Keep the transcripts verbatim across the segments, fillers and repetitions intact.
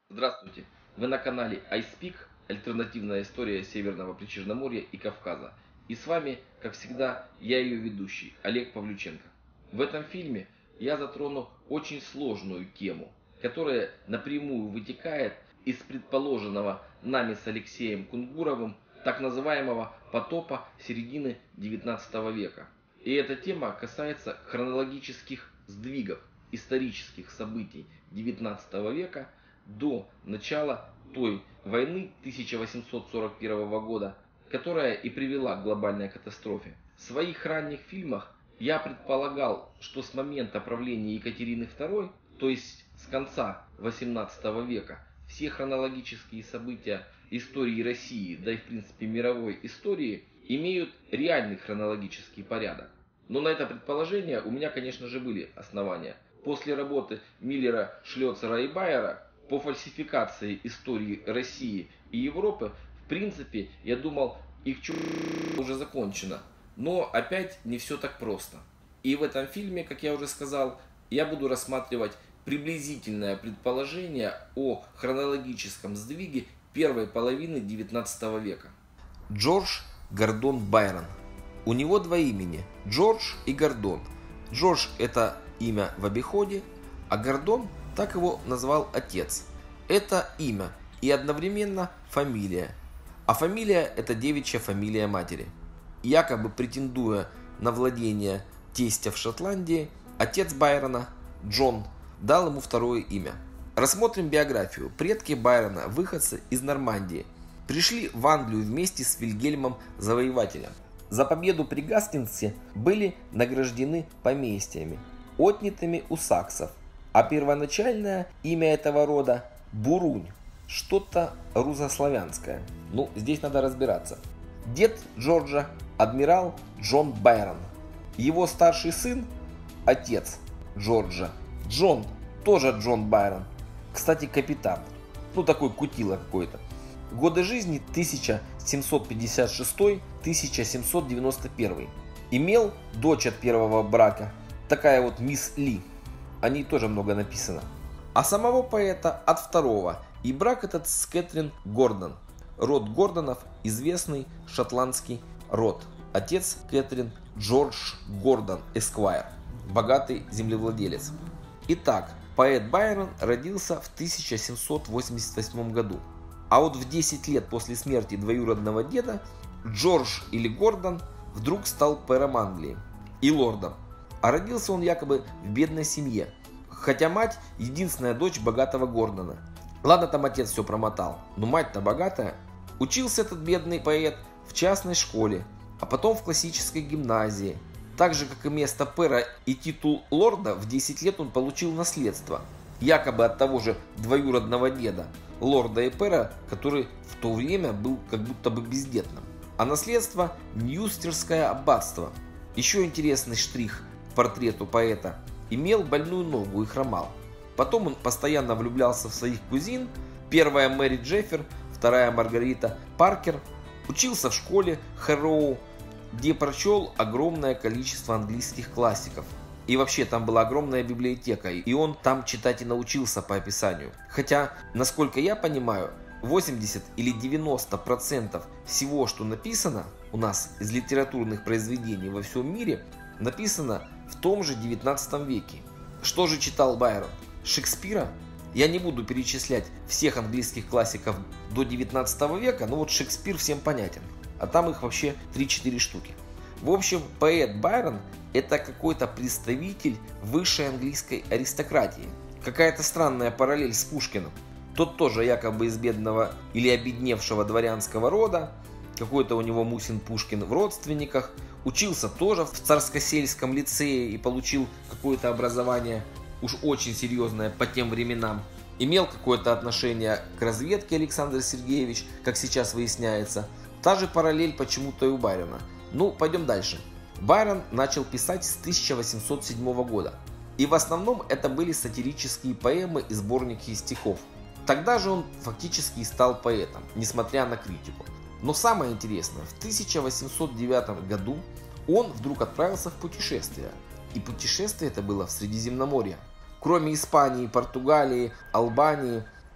Здравствуйте! Вы на канале iSpeak, альтернативная история Северного Причерноморья и Кавказа. И с вами, как всегда, я ее ведущий, Олег Павлюченко. В этом фильме я затрону очень сложную тему, которая напрямую вытекает из предположенного нами с Алексеем Кунгуровым так называемого потопа середины девятнадцатого века. И эта тема касается хронологических сдвигов исторических событий девятнадцатого века до начала той войны тысяча восемьсот сорок первого года, которая и привела к глобальной катастрофе. В своих ранних фильмах я предполагал, что с момента правления Екатерины второй, то есть с конца восемнадцатого века, все хронологические события истории России, да и в принципе мировой истории, имеют реальный хронологический порядок. Но на это предположение у меня, конечно же, были основания. После работы Миллера, Шлёцера и Байера по фальсификации истории России и Европы, в принципе, я думал, их чудо уже закончено. Но опять не все так просто. И в этом фильме, как я уже сказал, я буду рассматривать приблизительное предположение о хронологическом сдвиге первой половины девятнадцатого века. Джордж Гордон Байрон. У него два имени – Джордж и Гордон. Джордж – это имя в обиходе, а Гордон – так его назвал отец. Это имя и одновременно фамилия. А фамилия – это девичья фамилия матери. Якобы претендуя на владение тестя в Шотландии, отец Байрона, Джон, дал ему второе имя. Рассмотрим биографию. Предки Байрона, выходцы из Нормандии, пришли в Англию вместе с Вильгельмом Завоевателем. За победу при Гастингсе были награждены поместьями, отнятыми у саксов, а первоначальное имя этого рода – Бурунь, что-то русославянское. Ну, здесь надо разбираться. Дед Джорджа – адмирал Джон Байрон. Его старший сын – отец Джорджа, Джон, тоже Джон Байрон. Кстати, капитан. Ну, такой кутила какой-то. Годы жизни тысяча семьсот пятьдесят шестой — тысяча семьсот девяносто первый. Имел дочь от первого брака, такая вот мисс Ли. О ней тоже много написано. А самого поэта от второго. И брак этот с Кэтрин Гордон. Род Гордонов – известный шотландский род. Отец Кэтрин Джордж Гордон, эсквайр, богатый землевладелец. Итак, поэт Байрон родился в тысяча семьсот восемьдесят восьмом году. А вот в десять лет после смерти двоюродного деда Джордж или Гордон вдруг стал пэром Англии и лордом. А родился он якобы в бедной семье, хотя мать единственная дочь богатого Гордона. Ладно, там отец все промотал, но мать-то богатая. Учился этот бедный поэт в частной школе, а потом в классической гимназии. Так же, как и место пэра и титул лорда, в десять лет он получил наследство, якобы от того же двоюродного деда, лорда и пэра, который в то время был как будто бы бездетным. А наследство – Ньюстерское аббатство. Еще интересный штрих к портрету поэта – имел больную ногу и хромал. Потом он постоянно влюблялся в своих кузин, первая Мэри Джеффер, вторая Маргарита Паркер, учился в школе Хэроу, где прочел огромное количество английских классиков. И вообще там была огромная библиотека, и он там читать и научился по описанию. Хотя, насколько я понимаю, восемьдесят или девяносто процентов всего, что написано у нас из литературных произведений во всем мире, написано в том же девятнадцатом веке. Что же читал Байрон? Шекспира? Я не буду перечислять всех английских классиков до девятнадцатого века, но вот Шекспир всем понятен. А там их вообще три-четыре штуки. В общем, поэт Байрон – это какой-то представитель высшей английской аристократии. Какая-то странная параллель с Пушкиным. Тот тоже якобы из бедного или обедневшего дворянского рода. Какой-то у него Мусин Пушкин в родственниках. Учился тоже в Царскосельском лицее и получил какое-то образование уж очень серьезное по тем временам. Имел какое-то отношение к разведке Александр Сергеевич, как сейчас выясняется. Та же параллель почему-то и у Байрона. Ну, пойдем дальше. Байрон начал писать с тысяча восемьсот седьмого года. И в основном это были сатирические поэмы и сборники стихов. Тогда же он фактически стал поэтом, несмотря на критику. Но самое интересное, в тысяча восемьсот девятом году он вдруг отправился в путешествие. И путешествие это было в Средиземноморье. Кроме Испании, Португалии, Албании,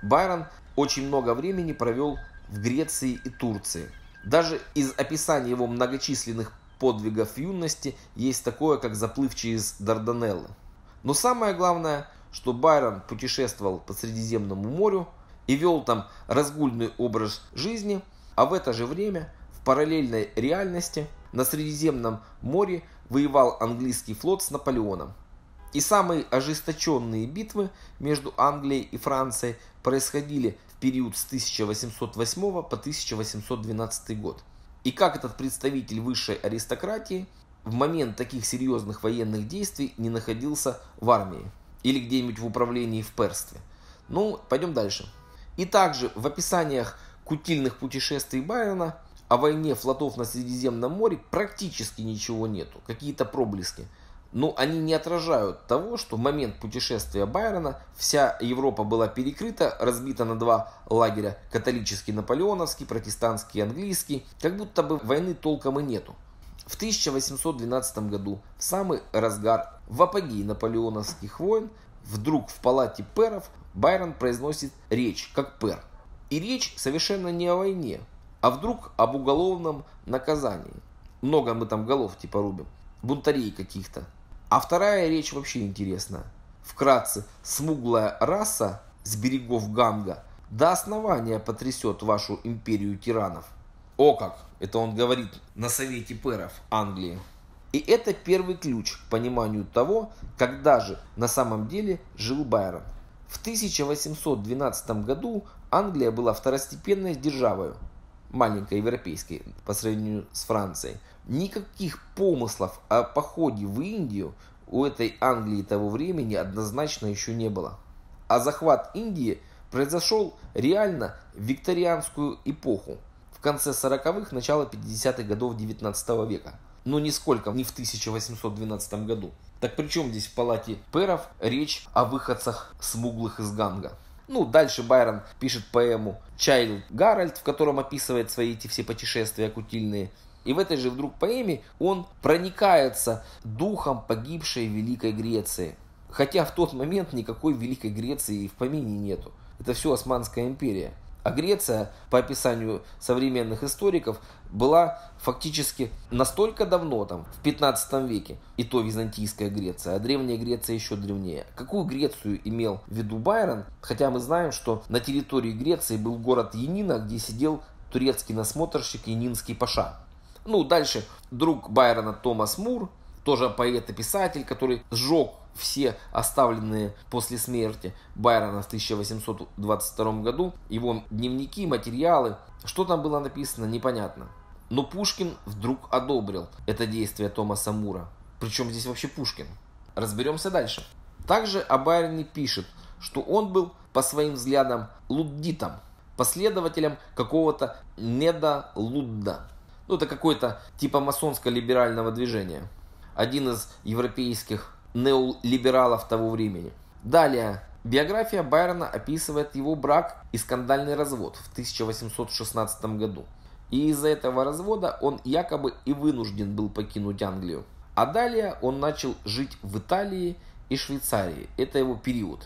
Байрон очень много времени провел в Греции и Турции. Даже из описания его многочисленных подвигов в юности есть такое, как заплыв через Дарданеллы. Но самое главное, что Байрон путешествовал по Средиземному морю и вел там разгульный образ жизни, а в это же время в параллельной реальности на Средиземном море воевал английский флот с Наполеоном. И самые ожесточенные битвы между Англией и Францией происходили в период с тысяча восемьсот восьмого по тысяча восемьсот двенадцатый год. И как этот представитель высшей аристократии в момент таких серьезных военных действий не находился в армии или где-нибудь в управлении в перстве. Ну, пойдем дальше. И также в описаниях кутильных путешествий Байрона о войне флотов на Средиземном море практически ничего нету, какие-то проблески. Но они не отражают того, что в момент путешествия Байрона вся Европа была перекрыта, разбита на два лагеря: католический наполеоновский, протестантский английский, как будто бы войны толком и нету. В тысяча восемьсот двенадцатом году, в самый разгар, в апогее наполеоновских войн, вдруг в палате пэров Байрон произносит речь, как пэр. И речь совершенно не о войне, а вдруг об уголовном наказании. Много мы там голов типа рубим, бунтарей каких-то. А вторая речь вообще интересная. Вкратце, смуглая раса с берегов Ганга до основания потрясет вашу империю тиранов. О как! Это он говорит на совете пэров Англии. И это первый ключ к пониманию того, когда же на самом деле жил Байрон. В тысяча восемьсот двенадцатом году Англия была второстепенной державой, маленькой европейской по сравнению с Францией. Никаких помыслов о походе в Индию у этой Англии того времени однозначно еще не было. А захват Индии произошел реально в викторианскую эпоху, в конце сороковых, начало пятидесятых годов девятнадцатого века. Но нисколько не в тысяча восемьсот двенадцатом году. Так при чем здесь в палате пэров речь о выходцах смуглых из Ганга? Ну, дальше Байрон пишет поэму «Чайлд Гарольд», в котором описывает свои эти все путешествия кутильные. И в этой же вдруг поэме он проникается духом погибшей Великой Греции. Хотя в тот момент никакой Великой Греции и в помине нету. Это все Османская империя. А Греция, по описанию современных историков, была фактически настолько давно, там, в пятнадцатом веке, и то византийская Греция, а древняя Греция еще древнее. Какую Грецию имел в виду Байрон? Хотя мы знаем, что на территории Греции был город Янина, где сидел турецкий насмотрщик Янинский паша. Ну, дальше друг Байрона Томас Мур, тоже поэт и писатель, который сжег все оставленные после смерти Байрона в тысяча восемьсот двадцать втором году его дневники, материалы. Что там было написано, непонятно. Но Пушкин вдруг одобрил это действие Томаса Мура. Причем здесь вообще Пушкин? Разберемся дальше. Также о Байроне пишет, что он был по своим взглядам луддитом, последователем какого-то Неда Лудда. Ну, это какой-то типа масонско-либерального движения. Один из европейских неолибералов того времени. Далее, биография Байрона описывает его брак и скандальный развод в тысяча восемьсот шестнадцатом году. И из-за этого развода он якобы и вынужден был покинуть Англию. А далее он начал жить в Италии и Швейцарии. Это его период,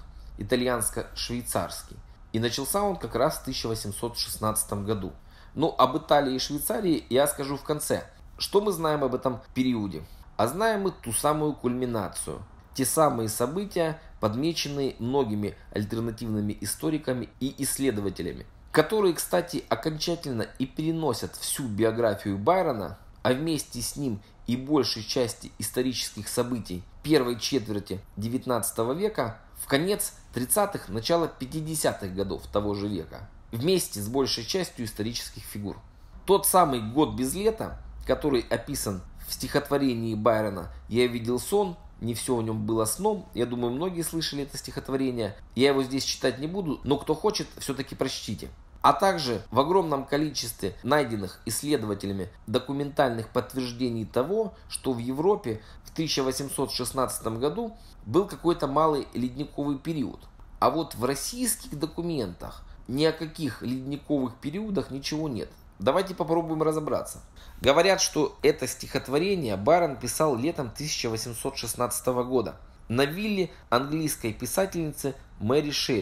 итальянско-швейцарский. И начался он как раз в тысяча восемьсот шестнадцатом году. Но об Италии и Швейцарии я скажу в конце. Что мы знаем об этом периоде? А знаем мы ту самую кульминацию. Те самые события, подмеченные многими альтернативными историками и исследователями, которые, кстати, окончательно и переносят всю биографию Байрона, а вместе с ним и большей части исторических событий первой четверти девятнадцатого века в конец тридцатых, начало пятидесятых годов того же века, вместе с большей частью исторических фигур. Тот самый год без лета, который описан в стихотворении Байрона «Я видел сон», не все в нем было сном. Я думаю, многие слышали это стихотворение. Я его здесь читать не буду, но кто хочет, все-таки прочтите. А также в огромном количестве найденных исследователями документальных подтверждений того, что в Европе в тысяча восемьсот шестнадцатом году был какой-то малый ледниковый период. А вот в российских документах ни о каких ледниковых периодах ничего нет. Давайте попробуем разобраться. Говорят, что это стихотворение Байрон писал летом тысяча восемьсот шестнадцатого года на вилле английской писательницы Мэри Шелли.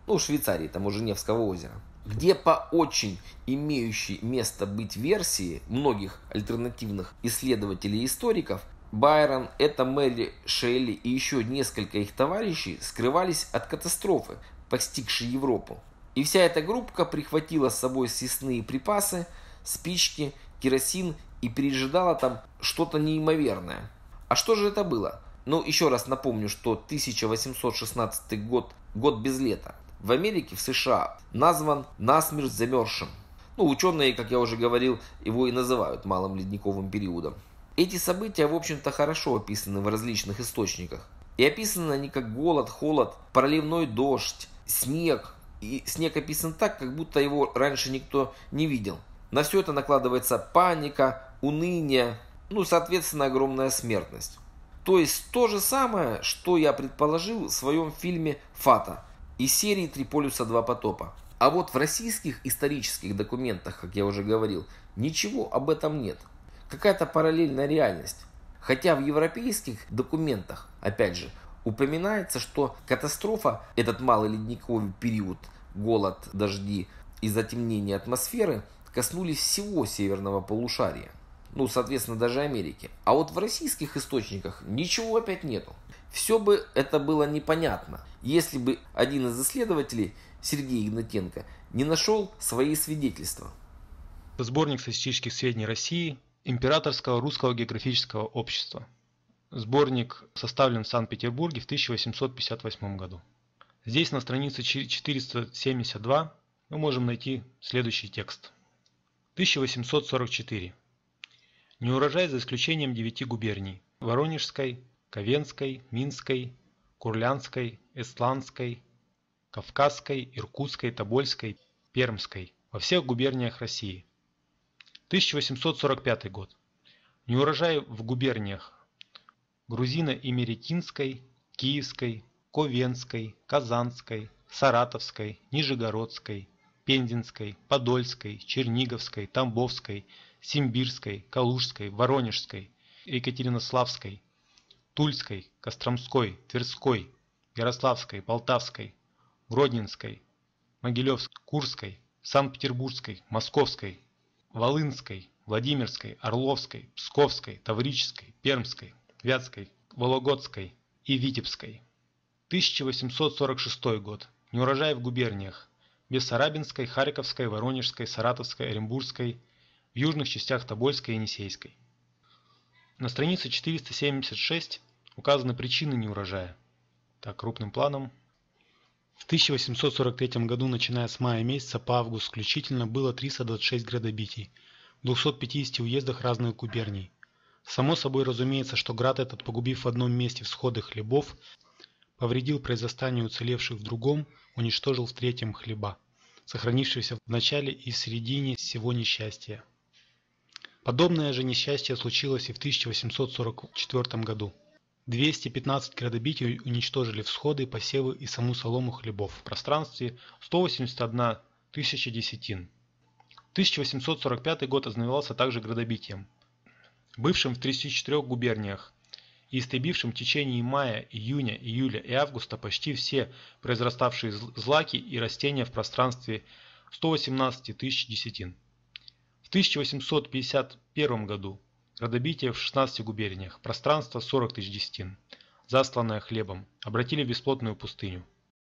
ну, Швейцарии, там у Женевского озера, где по очень имеющей место быть версии многих альтернативных исследователей и историков, Байрон, это Мэри Шелли и еще несколько их товарищей скрывались от катастрофы, постигшей Европу. И вся эта группа прихватила с собой съестные припасы, спички, керосин и пережидала там что-то неимоверное. А что же это было? Ну, еще раз напомню, что тысяча восемьсот шестнадцатый год, год без лета, в Америке, в США, назван насмерть замерзшим. Ну, ученые, как я уже говорил, его и называют малым ледниковым периодом. Эти события, в общем-то, хорошо описаны в различных источниках. И описаны они как голод, холод, проливной дождь, снег. И снег описан так, как будто его раньше никто не видел. На все это накладывается паника, уныние, ну, соответственно, огромная смертность. То есть то же самое, что я предположил в своем фильме «Фата» из серии «Три полюса, два потопа». А вот в российских исторических документах, как я уже говорил, ничего об этом нет. Какая-то параллельная реальность. Хотя в европейских документах, опять же, упоминается, что катастрофа, этот малый ледниковый период, голод, дожди и затемнение атмосферы коснулись всего северного полушария. Ну, соответственно, даже Америки. А вот в российских источниках ничего опять нету. Все бы это было непонятно, если бы один из исследователей, Сергей Игнатенко, не нашел свои свидетельства. Сборник статистических сведений России Императорского русского географического общества. Сборник составлен в Санкт-Петербурге в тысяча восемьсот пятьдесят восьмом году. Здесь на странице четыреста семьдесят два мы можем найти следующий текст. тысяча восемьсот сорок четыре. Неурожай за исключением девяти губерний: Воронежской, Ковенской, Минской, Курляндской, Эстландской, Кавказской, Иркутской, Тобольской, Пермской, во всех губерниях России. тысяча восемьсот сорок пятый год. Неурожай в губерниях Грузино-Имеретинской, Киевской, Ковенской, Казанской, Саратовской, Нижегородской, Пензенской, Подольской, Черниговской, Тамбовской, Симбирской, Калужской, Воронежской, Екатеринославской, Тульской, Костромской, Тверской, Ярославской, Полтавской, Гродненской, Могилевской, Курской, Санкт-Петербургской, Московской, Волынской, Владимирской, Орловской, Псковской, Таврической, Пермской, Вятской, Вологодской и Витебской. тысяча восемьсот сорок шестой год. Неурожай в губерниях Бессарабинской, Харьковской, Воронежской, Саратовской, Оренбургской, в южных частях Тобольской и Енисейской. На странице четыреста семьдесят шесть указаны причины неурожая. Так, крупным планом. В тысяча восемьсот сорок третьем году, начиная с мая месяца по август включительно, было триста двадцать шесть градобитий в двухстах пятидесяти уездах разных губерний. Само собой разумеется, что град этот, погубив в одном месте всходы хлебов, повредил произрастанию уцелевших в другом, уничтожил в третьем хлеба, сохранившиеся в начале и в середине всего несчастья. Подобное же несчастье случилось и в тысяча восемьсот сорок четвёртом году. двести пятнадцать градобитий уничтожили всходы, посевы и саму солому хлебов в пространстве сто восемьдесят одна тысяча десятин. тысяча восемьсот сорок пятый год ознаменовался также градобитием, бывшим в тридцати четырёх губерниях и истребившим в течение мая, июня, июля и августа почти все произраставшие злаки и растения в пространстве сто восемнадцать тысяч десятин. В тысяча восемьсот пятьдесят первом году градобитие в шестнадцати губерниях, пространство сорок тысяч десятин, застланное хлебом, обратили в бесплодную пустыню.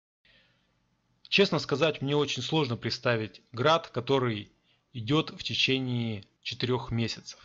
Честно сказать, мне очень сложно представить град, который идет в течение четырех месяцев.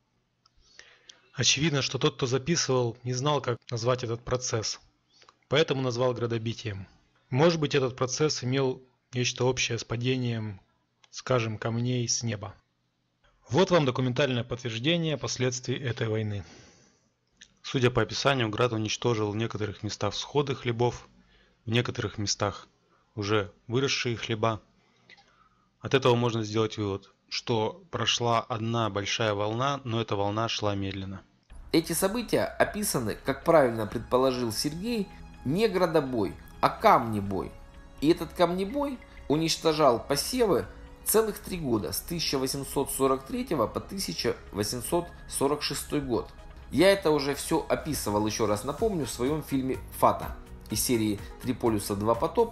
Очевидно, что тот, кто записывал, не знал, как назвать этот процесс, поэтому назвал градобитием. Может быть, этот процесс имел нечто общее с падением, скажем, камней с неба. Вот вам документальное подтверждение последствий этой войны. Судя по описанию, град уничтожил в некоторых местах всходы хлебов, в некоторых местах уже выросшие хлеба. От этого можно сделать вывод, что прошла одна большая волна, но эта волна шла медленно. Эти события описаны, как правильно предположил Сергей, не градобой, а камнебой. И этот камнебой уничтожал посевы целых три года, с тысяча восемьсот сорок третьего по тысяча восемьсот сорок шестой год. Я это уже все описывал, еще раз напомню, в своем фильме «Фата» из серии «Три полюса, два потопа»,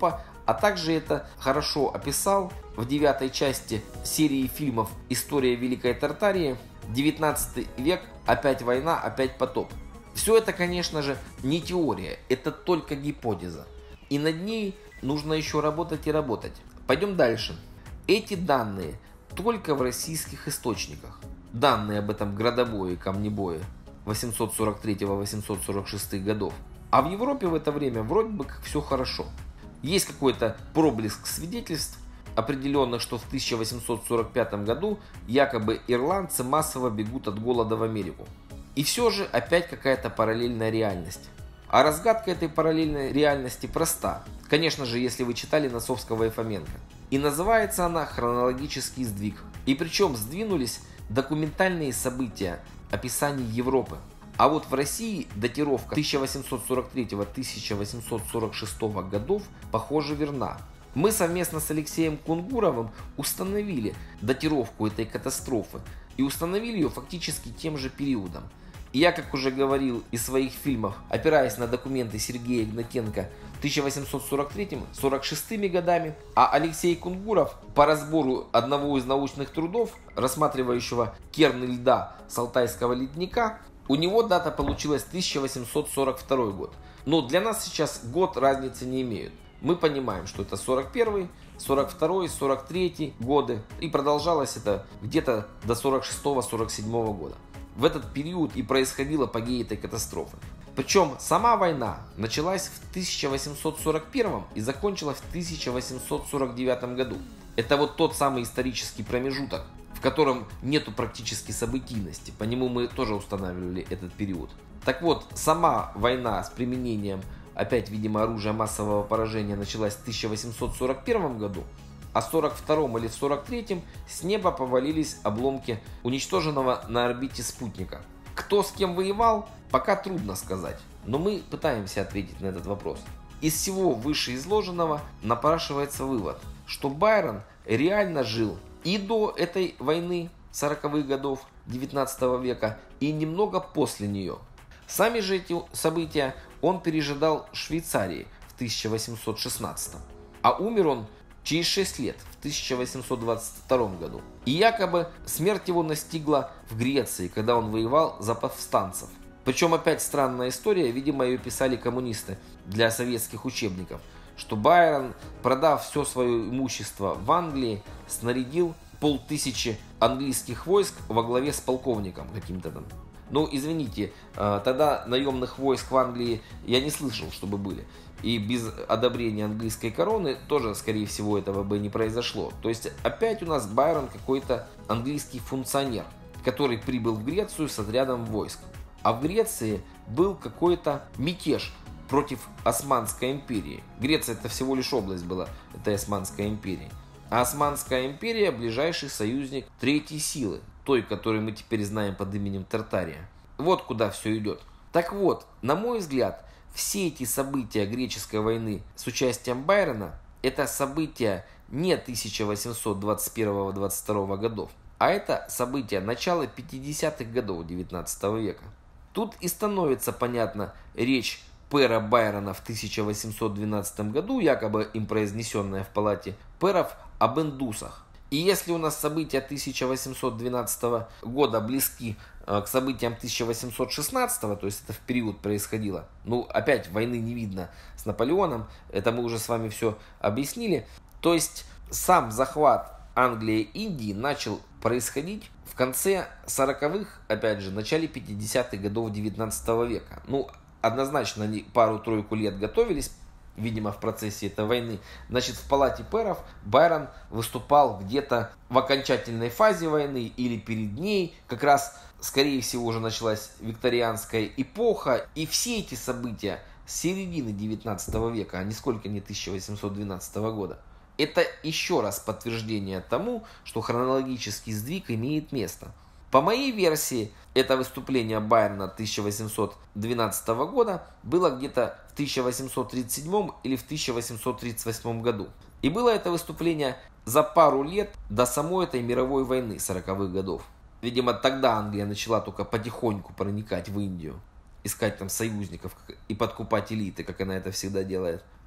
А также это хорошо описал в девятой части серии фильмов «История Великой Тартарии» девятнадцатый век, опять война, опять потоп. Все это, конечно же, не теория, это только гипотеза. И над ней нужно еще работать и работать. Пойдем дальше. Эти данные только в российских источниках. Данные об этом градобое и камнебое восемьсот сорок третьего — восемьсот сорок шестого годов. А в Европе в это время вроде бы как все хорошо. Есть какой-то проблеск свидетельств определенных, что в тысяча восемьсот сорок пятом году якобы ирландцы массово бегут от голода в Америку. И все же опять какая-то параллельная реальность. А разгадка этой параллельной реальности проста. Конечно же, если вы читали Носовского и Фоменко. И называется она «Хронологический сдвиг». И причем сдвинулись документальные события описаний Европы. А вот в России датировка тысяча восемьсот сорок третьего — тысяча восемьсот сорок шестого годов похоже верна. Мы совместно с Алексеем Кунгуровым установили датировку этой катастрофы и установили ее фактически тем же периодом. И я, как уже говорил из своих фильмов, опираясь на документы Сергея Игнатенко тысяча восемьсот сорок третьим — сорок шестым годами, а Алексей Кунгуров по разбору одного из научных трудов, рассматривающего керны льда с Алтайского ледника, у него дата получилась тысяча восемьсот сорок второй год. Но для нас сейчас год разницы не имеют. Мы понимаем, что это сорок первый, сорок второй, сорок третий годы. И продолжалось это где-то до сорок шестого — сорок седьмого года. В этот период и происходил апогей этой катастрофы. Причем сама война началась в тысяча восемьсот сорок первом и закончилась в тысяча восемьсот сорок девятом году. Это вот тот самый исторический промежуток, в котором нету практически событийности. По нему мы тоже устанавливали этот период. Так вот, сама война с применением, опять, видимо, оружия массового поражения началась в тысяча восемьсот сорок первом году, а в сорок втором или в сорок третьем с неба повалились обломки уничтоженного на орбите спутника. Кто с кем воевал, пока трудно сказать, но мы пытаемся ответить на этот вопрос. Из всего вышеизложенного напрашивается вывод, что Байрон реально жил и до этой войны сороковых годов девятнадцатого века, и немного после нее. Сами же эти события он пережидал в Швейцарии в тысяча восемьсот шестнадцатом, а умер он через шесть лет, в тысяча восемьсот двадцать втором году. И якобы смерть его настигла в Греции, когда он воевал за повстанцев. Причем опять странная история, видимо, ее писали коммунисты для советских учебников, что Байрон, продав все свое имущество в Англии, снарядил полтысячи английских войск во главе с полковником каким-то там. Ну, извините, тогда наемных войск в Англии я не слышал, чтобы были. И без одобрения английской короны тоже, скорее всего, этого бы не произошло. То есть опять у нас Байрон какой-то английский функционер, который прибыл в Грецию с отрядом войск. А в Греции был какой-то мятеж против Османской империи. Греция — это всего лишь область была этой Османской империи. А Османская империя — ближайший союзник третьей силы, той, которую мы теперь знаем под именем Тартария. Вот куда все идет. Так вот, на мой взгляд, все эти события греческой войны с участием Байрона — это события не тысяча восемьсот двадцать первого — двадцать второго годов, а это события начала пятидесятых годов девятнадцатого века. Тут и становится понятна речь пэра Байрона в тысяча восемьсот двенадцатом году, якобы им произнесенная в палате пэров, об индусах. И если у нас события тысяча восемьсот двенадцатого года близки к событиям тысяча восемьсот шестнадцатого, то есть это в период происходило, ну опять войны не видно с Наполеоном, это мы уже с вами все объяснили, то есть сам захват Англии и Индии начал происходить в конце сороковых, опять же, в начале пятидесятых годов девятнадцатого века. Ну, однозначно они пару-тройку лет готовились, видимо, в процессе этой войны. Значит, в палате пэров Байрон выступал где-то в окончательной фазе войны или перед ней. Как раз, скорее всего, уже началась викторианская эпоха. И все эти события с середины девятнадцатого века, а нисколько не тысяча восемьсот двенадцатого года, это еще раз подтверждение тому, что хронологический сдвиг имеет место. По моей версии, это выступление Байрона тысяча восемьсот двенадцатого года было где-то в тысяча восемьсот тридцать седьмом или в тысяча восемьсот тридцать восьмом году. И было это выступление за пару лет до самой этой мировой войны сороковых годов. Видимо, тогда Англия начала только потихоньку проникать в Индию, искать там союзников и подкупать элиты, как она это всегда делает.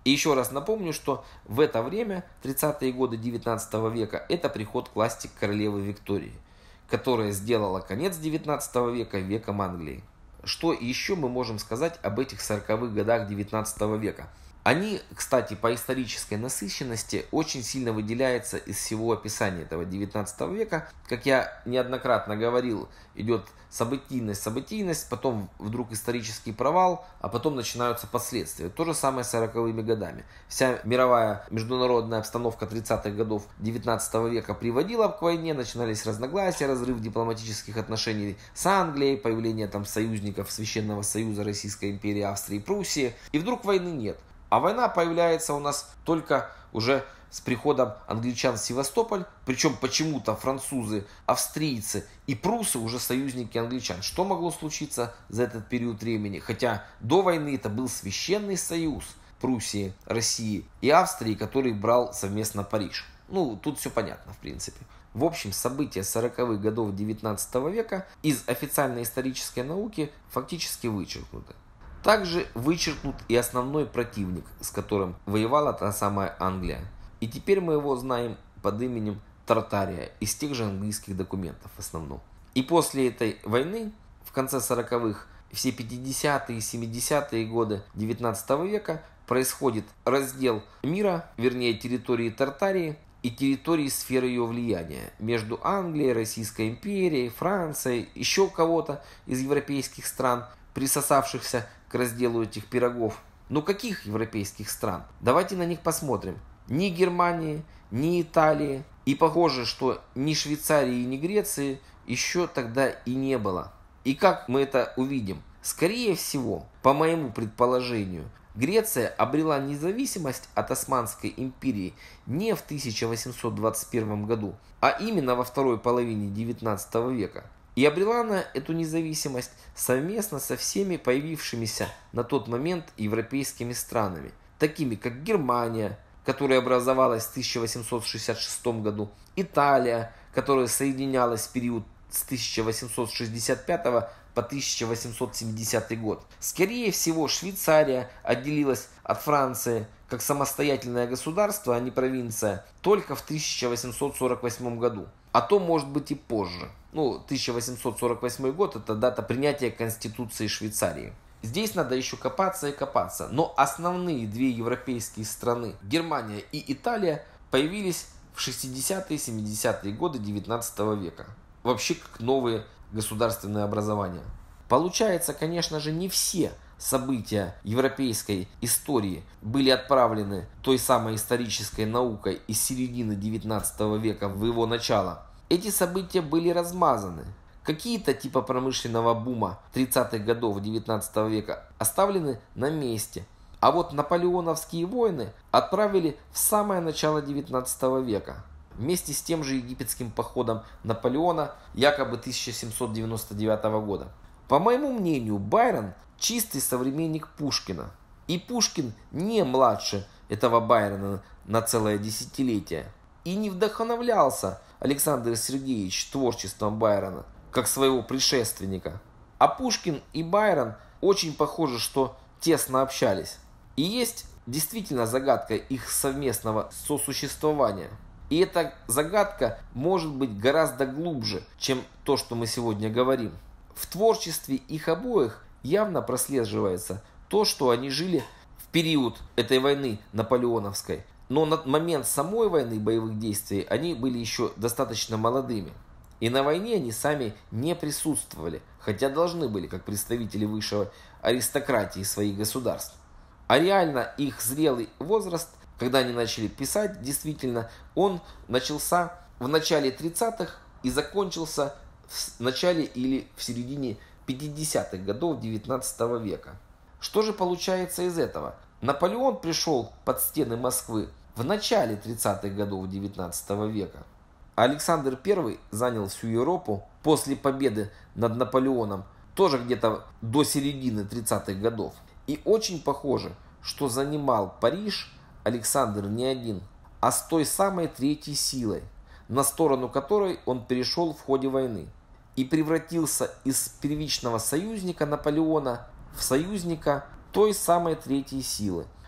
И еще раз напомню, что в это время, тридцатые годы девятнадцатого века, это приход к власти королевы Виктории, которая сделала конец девятнадцатого века веком Англии. Что еще мы можем сказать об этих сороковых годах девятнадцатого века? Они, кстати, по исторической насыщенности очень сильно выделяются из всего описания этого девятнадцатого века. Как я неоднократно говорил, идет событийность, событийность, потом вдруг исторический провал, а потом начинаются последствия. То же самое с сороковыми годами. Вся мировая международная обстановка тридцатых годов девятнадцатого века приводила к войне, начинались разногласия, разрыв дипломатических отношений с Англией, появление там союзников Священного Союза Российской империи, Австрии и Пруссии. И вдруг войны нет. А война появляется у нас только уже с приходом англичан в Севастополь. Причем почему-то французы, австрийцы и пруссы уже союзники англичан. Что могло случиться за этот период времени? Хотя до войны это был священный союз Пруссии, России и Австрии, который брал совместно Париж. Ну, тут все понятно в принципе. В общем, события сороковых годов девятнадцатого века из официальной исторической науки фактически вычеркнуты. Также вычеркнут и основной противник, с которым воевала та самая Англия. И теперь мы его знаем под именем Тартария, из тех же английских документов в основном. И после этой войны, в конце сороковых, все пятидесятые и семидесятые годы девятнадцатого века, происходит раздел мира, вернее территории Тартарии и территории сферы ее влияния между Англией, Российской империей, Францией, еще кого-то из европейских стран, присосавшихся к разделу этих пирогов. Ну каких европейских стран? Давайте на них посмотрим. Ни Германии, ни Италии. И похоже, что ни Швейцарии, ни Греции еще тогда и не было. И как мы это увидим? Скорее всего, по моему предположению, Греция обрела независимость от Османской империи не в тысяча восемьсот двадцать первом году, а именно во второй половине девятнадцатого века. И обрела она эту независимость совместно со всеми появившимися на тот момент европейскими странами, такими как Германия, которая образовалась в тысяча восемьсот шестьдесят шестом году, Италия, которая соединялась в период с тысяча восемьсот шестьдесят пятого по тысяча восемьсот семидесятый год. Скорее всего, Швейцария отделилась от Франции как самостоятельное государство, а не провинция, только в тысяча восемьсот сорок восьмом году. А то может быть и позже. Ну, тысяча восемьсот сорок восьмой год – это дата принятия Конституции Швейцарии. Здесь надо еще копаться и копаться. Но основные две европейские страны, Германия и Италия, появились в шестидесятые и семидесятые годы девятнадцатого века. Вообще как новые государственные образования. Получается, конечно же, не все события европейской истории были отправлены той самой исторической наукой из середины девятнадцатого века в его начало. Эти события были размазаны. Какие-то типа промышленного бума тридцатых годов девятнадцатого века оставлены на месте. А вот наполеоновские войны отправили в самое начало девятнадцатого века. Вместе с тем же египетским походом Наполеона якобы тысяча семьсот девяносто девятого года. По моему мнению, Байрон чистый современник Пушкина. И Пушкин не младше этого Байрона на целое десятилетие. И не вдохновлялся Александр Сергеевич творчеством Байрона, как своего предшественника. А Пушкин и Байрон очень похожи, что тесно общались. И есть действительно загадка их совместного сосуществования. И эта загадка может быть гораздо глубже, чем то, что мы сегодня говорим. В творчестве их обоих явно прослеживается то, что они жили в период этой войны наполеоновской. Но на момент самой войны, боевых действий, они были еще достаточно молодыми. И на войне они сами не присутствовали, хотя должны были, как представители высшей аристократии своих государств. А реально их зрелый возраст, когда они начали писать, действительно, он начался в начале тридцатых и закончился в начале или в середине пятидесятых годов девятнадцатого века. Что же получается из этого? Наполеон пришел под стены Москвы в начале тридцатых годов девятнадцатого века. Александр Первый занял всю Европу после победы над Наполеоном тоже где-то до середины тридцатых годов. И очень похоже, что занимал Париж Александр не один, а с той самой третьей силой, на сторону которой он перешел в ходе войны. И превратился из первичного союзника Наполеона в союзника той самой третьей силы.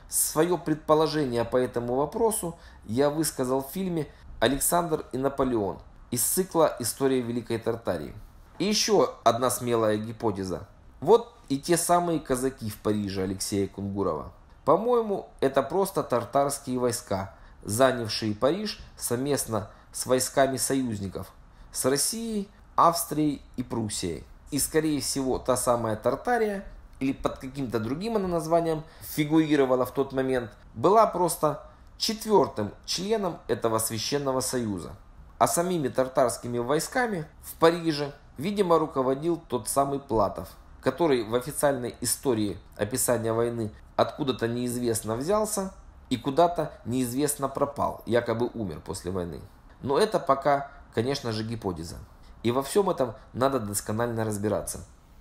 Свое предположение по этому вопросу я высказал в фильме «Александр и Наполеон» из цикла «История Великой Тартарии». И еще одна смелая гипотеза. Вот и те самые казаки в Париже Алексея Кунгурова. По-моему, это просто тартарские войска, занявшие Париж совместно с войсками союзников, с Россией, Австрией и Пруссией. И скорее всего та самая Тартария, или под каким-то другим она названием фигурировала в тот момент, была просто четвертым членом этого священного союза. А самими тартарскими войсками в Париже, видимо, руководил тот самый Платов, который в официальной истории описания войны откуда-то неизвестно взялся и куда-то неизвестно пропал, якобы умер после войны. Но это пока, конечно же, гипотеза. И во всем этом надо досконально разбираться.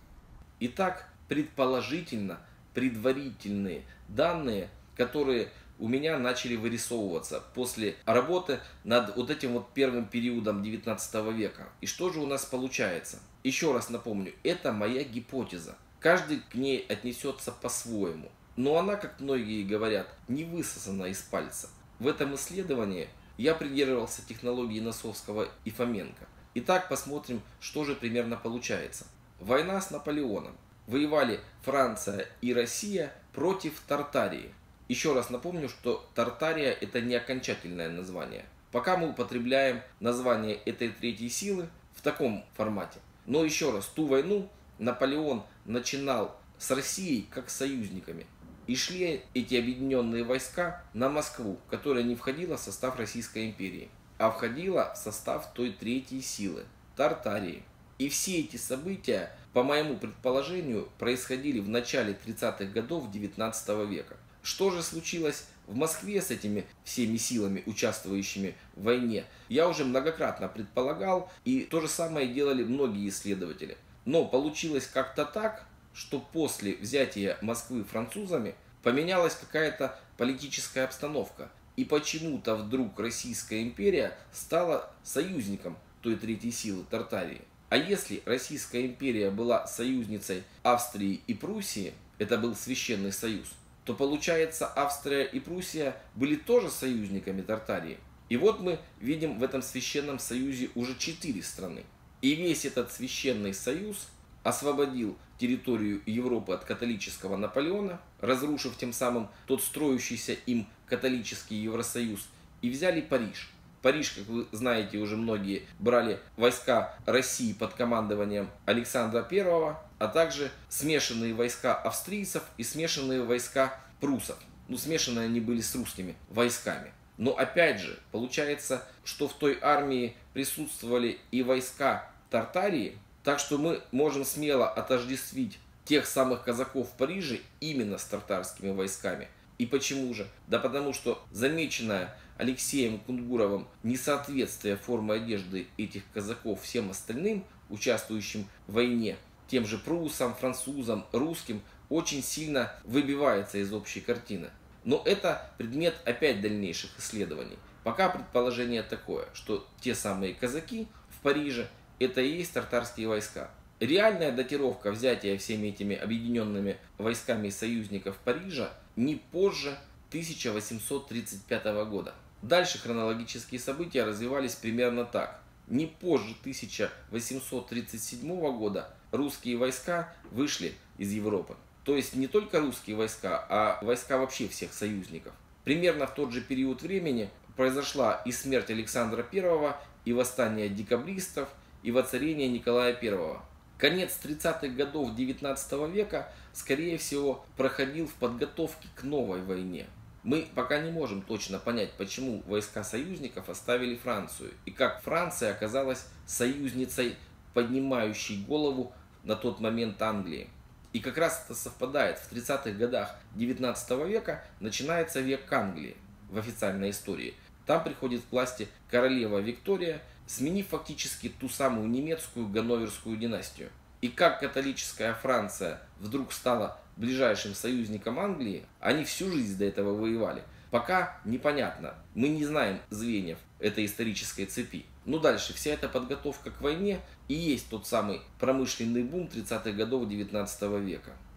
Итак, предположительно, предварительные данные, которые у меня начали вырисовываться после работы над вот этим вот первым периодом девятнадцатого века. И что же у нас получается? Еще раз напомню, это моя гипотеза. Каждый к ней отнесется по-своему. Но она, как многие говорят, не высосана из пальца. В этом исследовании я придерживался технологии Носовского и Фоменко. Итак, посмотрим, что же примерно получается. Война с Наполеоном. Воевали Франция и Россия против Тартарии. Еще раз напомню, что Тартария — это не окончательное название. Пока мы употребляем название этой третьей силы в таком формате. Но еще раз, ту войну Наполеон начинал с Россией как союзниками. И шли эти объединенные войска на Москву, которая не входила в состав Российской империи, а входила в состав той третьей силы – Тартарии. И все эти события, по моему предположению, происходили в начале тридцатых годов девятнадцатого века. Что же случилось в Москве с этими всеми силами, участвующими в войне, я уже многократно предполагал, и то же самое делали многие исследователи. Но получилось как-то так, что после взятия Москвы французами поменялась какая-то политическая обстановка. И почему-то вдруг Российская империя стала союзником той третьей силы Тартарии. А если Российская империя была союзницей Австрии и Пруссии, это был священный союз, то получается Австрия и Пруссия были тоже союзниками Тартарии. И вот мы видим в этом священном союзе уже четыре страны. И весь этот священный союз освободил территорию Европы от католического Наполеона, разрушив тем самым тот строящийся им католический Евросоюз, и взяли Париж. Париж, как вы знаете, уже многие брали войска России под командованием Александра Первого, а также смешанные войска австрийцев и смешанные войска пруссов. Ну, смешанные они были с русскими войсками. Но опять же, получается, что в той армии присутствовали и войска Тартарии, так что мы можем смело отождествить тех самых казаков в Париже именно с тартарскими войсками. И почему же? Да потому что замеченное Алексеем Кунгуровым несоответствие формы одежды этих казаков всем остальным, участвующим в войне, тем же пруссам, французам, русским, очень сильно выбивается из общей картины. Но это предмет опять дальнейших исследований. Пока предположение такое, что те самые казаки в Париже это и есть тартарские войска. Реальная датировка взятия всеми этими объединенными войсками союзников Парижа не позже тысяча восемьсот тридцать пятого года. Дальше хронологические события развивались примерно так. Не позже тысяча восемьсот тридцать седьмого года русские войска вышли из Европы. То есть не только русские войска, а войска вообще всех союзников. Примерно в тот же период времени произошла и смерть Александра Первого, и восстание декабристов, и воцарение Николая Первого. Конец тридцатых годов девятнадцатого века, скорее всего, проходил в подготовке к новой войне. Мы пока не можем точно понять, почему войска союзников оставили Францию, и как Франция оказалась союзницей, поднимающей голову на тот момент Англии. И как раз это совпадает. В тридцатых годах девятнадцатого века начинается век Англии в официальной истории. Там приходит к власти королева Виктория, сменив фактически ту самую немецкую ганноверскую династию. И как католическая Франция вдруг стала ближайшим союзником Англии, они всю жизнь до этого воевали. Пока непонятно, мы не знаем звеньев этой исторической цепи. Но дальше вся эта подготовка к войне и есть тот самый промышленный бум тридцатых годов девятнадцатого века.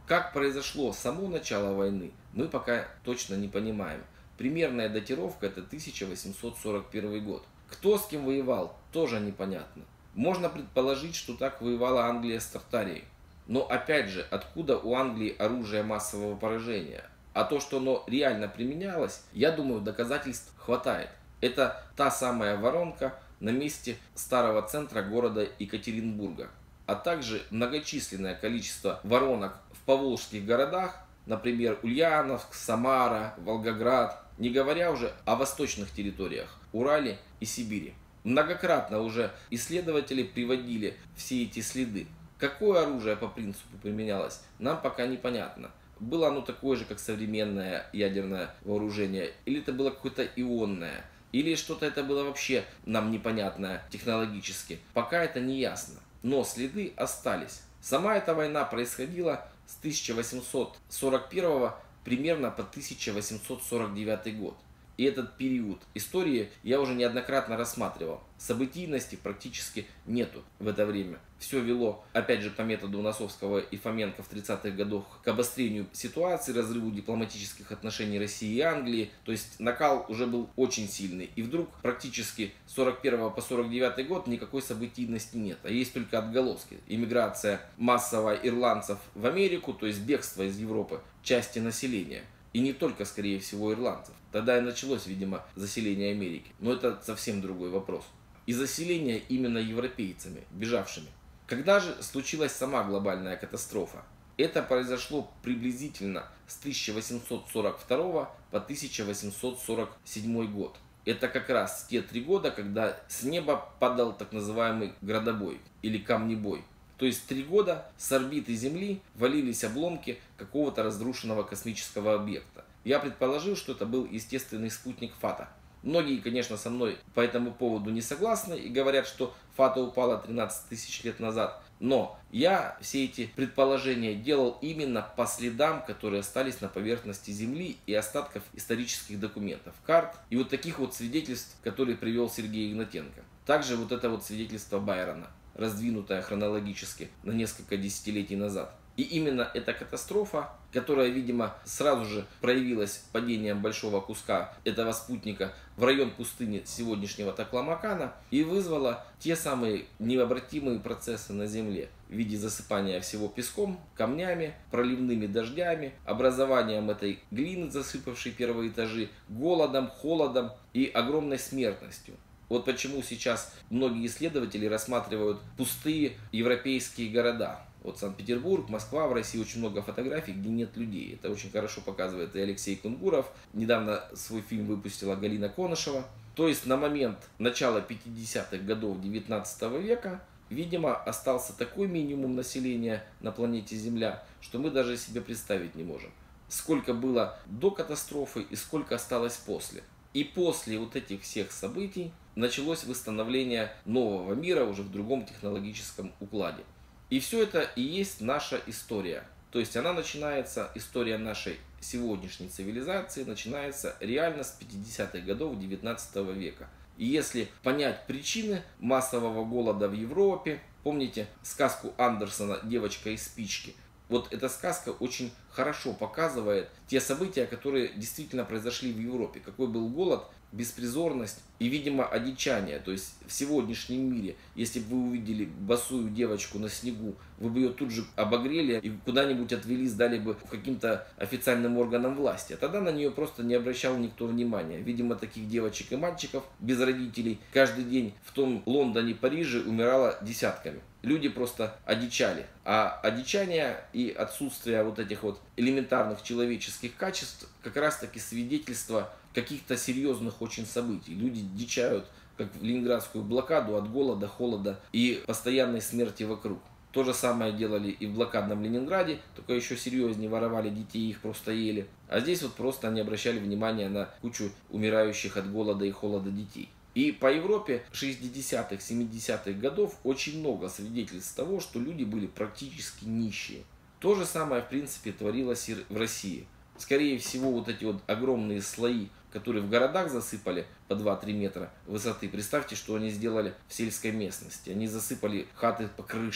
Как произошло само начало войны, мы пока точно не понимаем. Примерная датировка — это тысяча восемьсот сорок первый год. Кто с кем воевал, тоже непонятно. Можно предположить, что так воевала Англия с Тартарией. Но опять же, откуда у Англии оружие массового поражения? А то, что оно реально применялось, я думаю, доказательств хватает. Это та самая воронка на месте старого центра города Екатеринбурга, а также многочисленное количество воронок в поволжских городах, например, Ульяновск, Самара, Волгоград, не говоря уже о восточных территориях, Урале и Сибири. Многократно уже исследователи приводили все эти следы. Какое оружие по принципу применялось, нам пока непонятно. Было оно такое же, как современное ядерное вооружение, или это было какое-то ионное, или что-то это было вообще нам непонятное технологически. Пока это не ясно, но следы остались. Сама эта война происходила с тысяча восемьсот сорок первого примерно по тысяча восемьсот сорок девятый год. И этот период истории я уже неоднократно рассматривал. Событийности практически нету в это время. Все вело, опять же, по методу Носовского и Фоменко в тридцатых годах к обострению ситуации, разрыву дипломатических отношений России и Англии. То есть накал уже был очень сильный. И вдруг практически с сорок первого по сорок девятый год никакой событийности нет. А есть только отголоски. Иммиграция массовая ирландцев в Америку, то есть бегство из Европы части населения. И не только, скорее всего, ирландцев. Тогда и началось, видимо, заселение Америки. Но это совсем другой вопрос. И заселение именно европейцами, бежавшими. Когда же случилась сама глобальная катастрофа? Это произошло приблизительно с тысяча восемьсот сорок второго по тысяча восемьсот сорок седьмой год. Это как раз те три года, когда с неба падал так называемый градобой или камнебой. То есть три года с орбиты Земли валились обломки какого-то разрушенного космического объекта. Я предположил, что это был естественный спутник Фата. Многие, конечно, со мной по этому поводу не согласны и говорят, что Фата упала тринадцать тысяч лет назад. Но я все эти предположения делал именно по следам, которые остались на поверхности Земли и остатков исторических документов, карт и вот таких вот свидетельств, которые привел Сергей Игнатенко. Также вот это вот свидетельство Байрона, раздвинутая хронологически на несколько десятилетий назад. И именно эта катастрофа, которая, видимо, сразу же проявилась падением большого куска этого спутника в район пустыни сегодняшнего Такламакана и вызвала те самые необратимые процессы на Земле в виде засыпания всего песком, камнями, проливными дождями, образованием этой глины, засыпавшей первые этажи, голодом, холодом и огромной смертностью. Вот почему сейчас многие исследователи рассматривают пустые европейские города. Вот Санкт-Петербург, Москва, в России очень много фотографий, где нет людей. Это очень хорошо показывает и Алексей Кунгуров. Недавно свой фильм выпустила Галина Конышева. То есть на момент начала пятидесятых годов девятнадцатого века, видимо, остался такой минимум населения на планете Земля, что мы даже себе представить не можем. Сколько было до катастрофы и сколько осталось после. И после вот этих всех событий началось восстановление нового мира уже в другом технологическом укладе. И все это и есть наша история. То есть она начинается, история нашей сегодняшней цивилизации начинается реально с пятидесятых годов девятнадцатого века. И если понять причины массового голода в Европе, помните сказку Андерсона «Девочка из спички»? Вот эта сказка очень хорошо показывает те события, которые действительно произошли в Европе. Какой был голод, беспризорность и, видимо, одичание. То есть в сегодняшнем мире, если бы вы увидели босую девочку на снегу, вы бы ее тут же обогрели и куда-нибудь отвели, сдали бы каким-то официальным органам власти. А тогда на нее просто не обращал никто внимания. Видимо, таких девочек и мальчиков без родителей каждый день в том Лондоне, Париже умирало десятками. Люди просто одичали. А одичание и отсутствие вот этих вот элементарных человеческих качеств как раз таки свидетельство каких-то серьезных очень событий. Люди дичают, как в ленинградскую блокаду, от голода, холода и постоянной смерти вокруг. То же самое делали и в блокадном Ленинграде, только еще серьезнее воровали детей, их просто ели. А здесь вот просто они обращали внимание на кучу умирающих от голода и холода детей. И по Европе шестидесятых, семидесятых годов очень много свидетельств того, что люди были практически нищие. То же самое, в принципе, творилось и в России. Скорее всего, вот эти вот огромные слои, которые в городах засыпали по два-три метра высоты, представьте, что они сделали в сельской местности. Они засыпали хаты по крышам.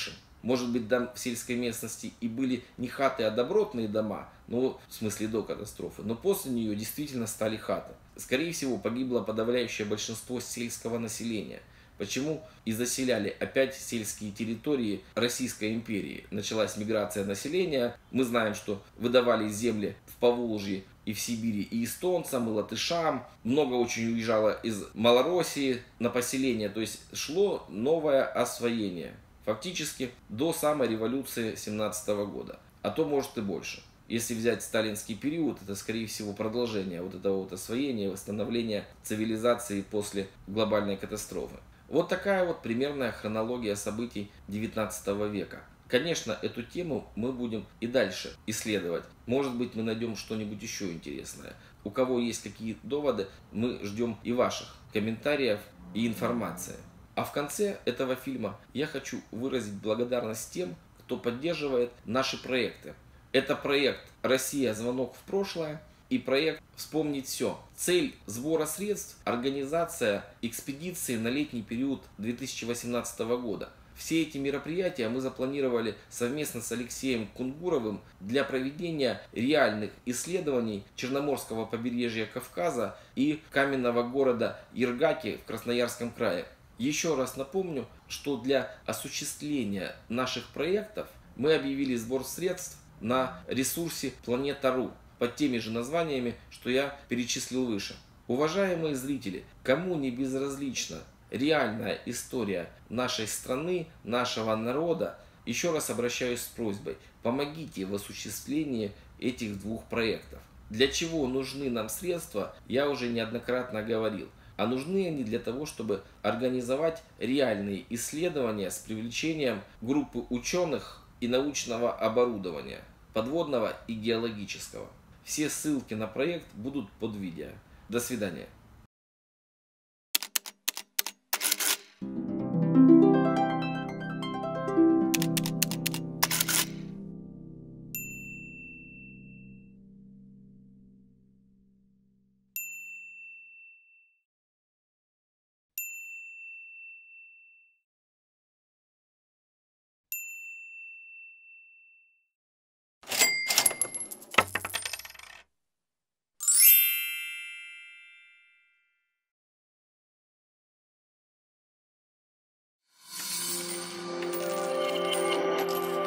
может быть, там в сельской местности и были не хаты, а добротные дома, ну, в смысле до катастрофы, но после нее действительно стали хаты. Скорее всего, погибло подавляющее большинство сельского населения. Почему и заселяли опять сельские территории Российской империи? Началась миграция населения. Мы знаем, что выдавали земли в Поволжье и в Сибири и эстонцам, и латышам. Много очень уезжало из Малороссии на поселение. То есть шло новое освоение. Фактически до самой революции семнадцатого года. А то может и больше. Если взять сталинский период, это скорее всего продолжение вот этого вот освоения, восстановления цивилизации после глобальной катастрофы. Вот такая вот примерная хронология событий девятнадцатого века. Конечно, эту тему мы будем и дальше исследовать. Может быть, мы найдем что-нибудь еще интересное. У кого есть какие доводы, мы ждем и ваших комментариев и информации. А в конце этого фильма я хочу выразить благодарность тем, кто поддерживает наши проекты. Это проект «Россия. Звонок в прошлое» и проект «Вспомнить все». Цель сбора средств – организация экспедиции на летний период две тысячи восемнадцатого года. Все эти мероприятия мы запланировали совместно с Алексеем Кунгуровым для проведения реальных исследований Черноморского побережья Кавказа и каменного города Ергаки в Красноярском крае. Еще раз напомню, что для осуществления наших проектов мы объявили сбор средств на ресурсе Планета.ру под теми же названиями, что я перечислил выше. Уважаемые зрители, кому не безразлична реальная история нашей страны, нашего народа, еще раз обращаюсь с просьбой, помогите в осуществлении этих двух проектов. Для чего нужны нам средства, я уже неоднократно говорил. А нужны они для того, чтобы организовать реальные исследования с привлечением группы ученых и научного оборудования, подводного и геологического. Все ссылки на проект будут под видео. До свидания.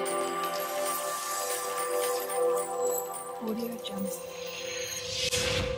Audio Jungle.